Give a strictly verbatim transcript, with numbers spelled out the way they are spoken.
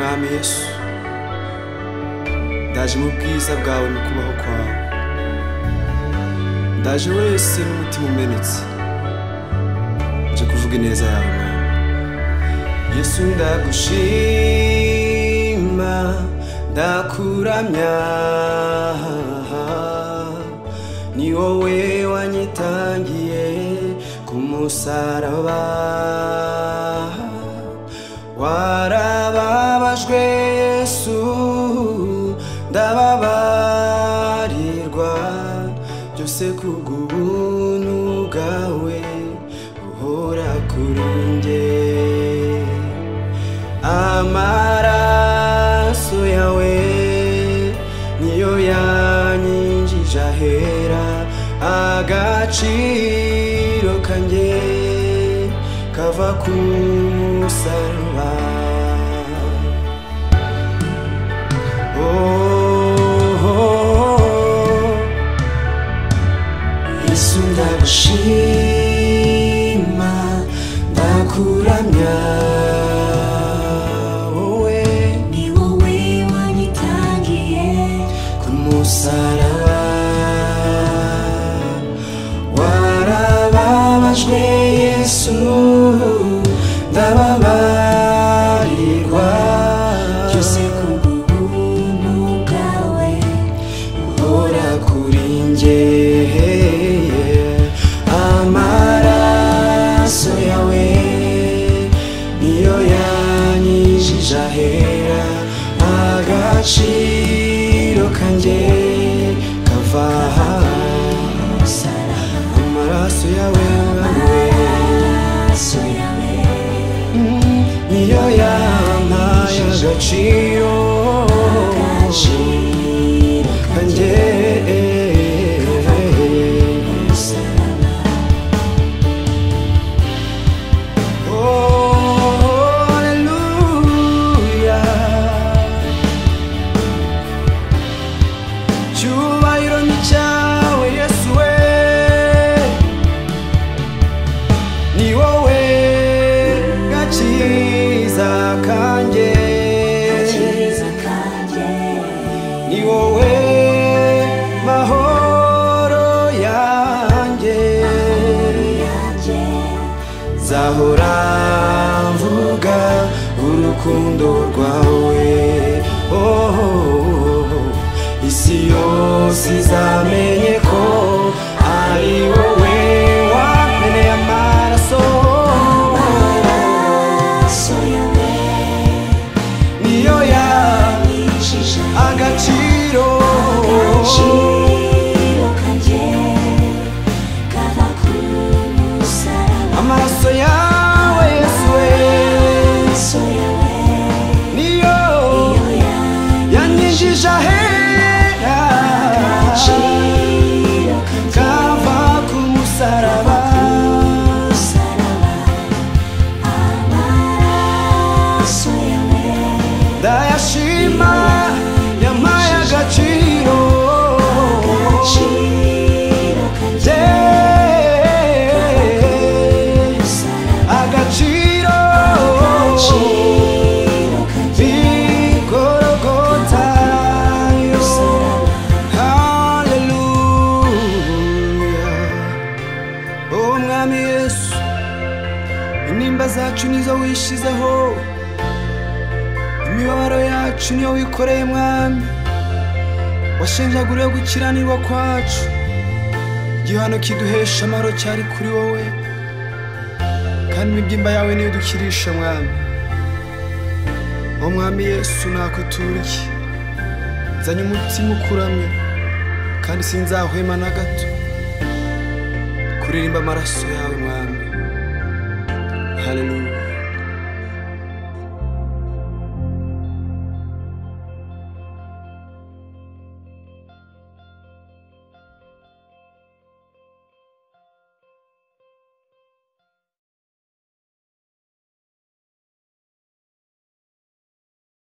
Mwami Yesu, ndaje mu bwiza bwawe no kubaho kwawe, ndaje wese n'umutima umenetse, nje kuvuga ineza yawe. Yesu ndagushima, ndakuramya, ni wowe wanyitangiye ku musaraba. Warababajwe Yesu, ndababarirwa, byose kubw'ubuntu bwawe uhora kuri njye. Amaraso yawe niyo yanyinjije ahera, agaciro kanjye kava ku musaraba. Oh, oh, oh. Yesu ndagushima, ndakuramya, wowe ni wowe wanyitangiye ku musaraba. Warababajwe Yesu, ndababarirwa, byose kubw'ubuntu bwawe uhora kuri njye. Amaraso yawe niyo yanyinjije ahera, agaciro kanjye kava amaraso yawe. Niyo yampaye agaciro kanjye. Oh, haleluya, cyubahiro ni cyawe Yesu we, ni wowe gakiza kanje, ni wowe mahoro yanjye, zahora mvuga urukundo rwawe. Oh, oh, oh. Isi yose izamenye ko ari wowe wameneye amaraso. Niyo yanyinjije agaciro kanjye kava ku musaraba. Amaraso yawe Yesu we, niyo yanyinjije ahera, kava ku musaraba. Ndayashima, yampaye agaciro kanjye, agaciro bigorogota. Haleluya. Oh Mwami Yesu, intimba zacu nizo wishizeho, imibabaro yacu niyo wikoreye Mwami. Washenjaguriwe gukiranirwa kwacu, igihano kiduhesha amahoro cyari kuri wowe, kandi imibyimba yawe niyo dukirisha Mwami. O Mwami Yesu, nakuturiye, nzanye umutima ukuramya, kandi sinzahwema na gato kuririmba amaraso yawe.